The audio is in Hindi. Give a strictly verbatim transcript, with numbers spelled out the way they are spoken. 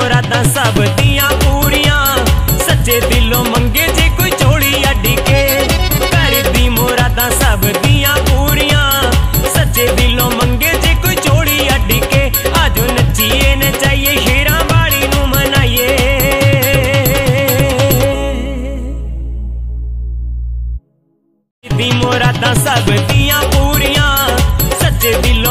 मुरादा सब दियां पूरियां, सच्चे दिलों मंगे जे कोई झोली अड्डी के। कर दी मुरादा सब दियां पूरियां, सच्चे दिलों मंगे जे कोई झोली अड्डी के। आजो नचिए नचाइए शेरां वाली नू मनाइए, दी मुरादा सब दियां पूरियां, सच्चे दिलों